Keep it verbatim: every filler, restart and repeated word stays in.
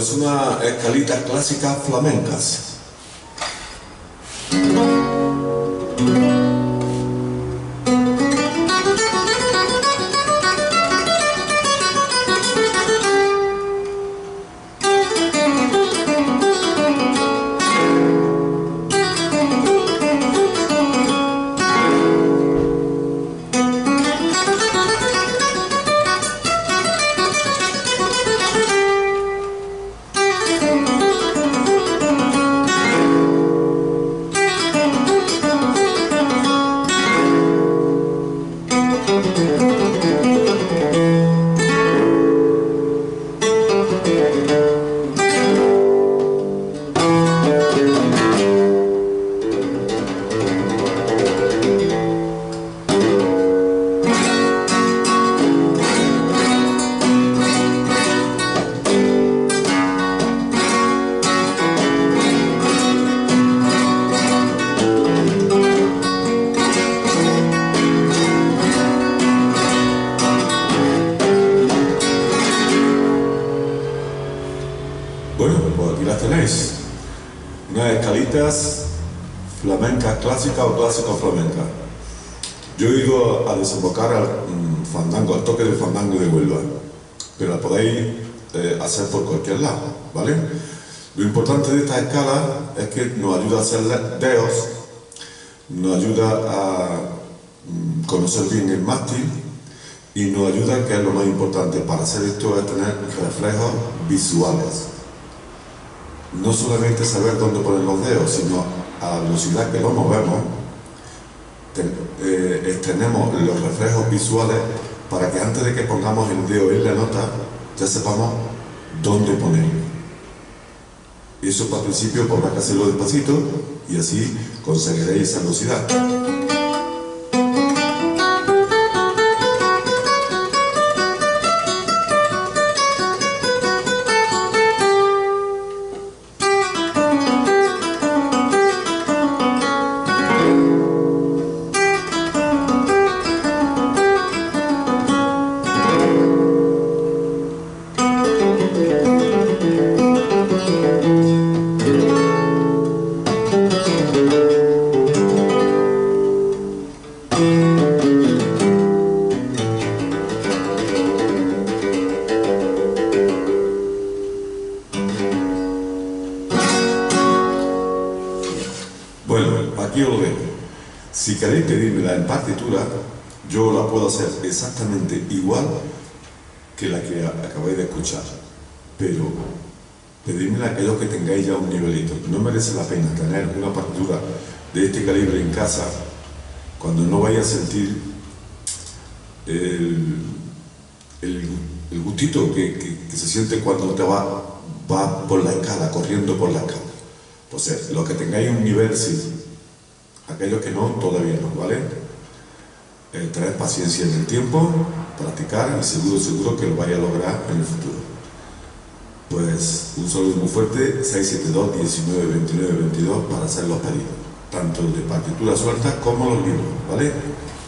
Pues una escalita clásica flamencas. Bueno, pues aquí las tenéis. Unas escalitas flamencas clásicas o clásico flamenca. Yo he ido a desembocar al mm, fandango, al toque del fandango de Huelva, pero la podéis eh, hacer por cualquier lado, ¿vale? Lo importante de esta escala es que nos ayuda a hacer dedos, nos ayuda a mm, conocer bien el mástil y nos ayuda, que es lo más importante para hacer esto, es tener reflejos visuales. No solamente saber dónde poner los dedos, sino a la velocidad que los movemos, ten, eh, tenemos los reflejos visuales para que antes de que pongamos el dedo en la nota, ya sepamos dónde ponerlo. Y eso para el principio pues habrá que hacerlo despacito y así conseguiréis esa velocidad. Bueno, aquí os lo dejo. Si queréis pedírmela en partitura, yo la puedo hacer exactamente igual que la que acabáis de escuchar, pero pedírmela a aquellos que tengáis ya un nivelito. No merece la pena tener una partitura de este calibre en casa cuando no vais a sentir el, el, el gustito que, que, que se siente cuando te vas va por la escala, corriendo por la escala. Entonces, los que tengáis un nivel, sí. Aquellos que no, todavía no, ¿vale? Eh, tener paciencia en el tiempo, practicar y seguro, seguro que lo vais a lograr en el futuro. Pues un saludo muy fuerte, seis siete dos, diecinueve, veintinueve, veintidós para hacer los pedidos, tanto de partituras sueltas como los libros, ¿vale?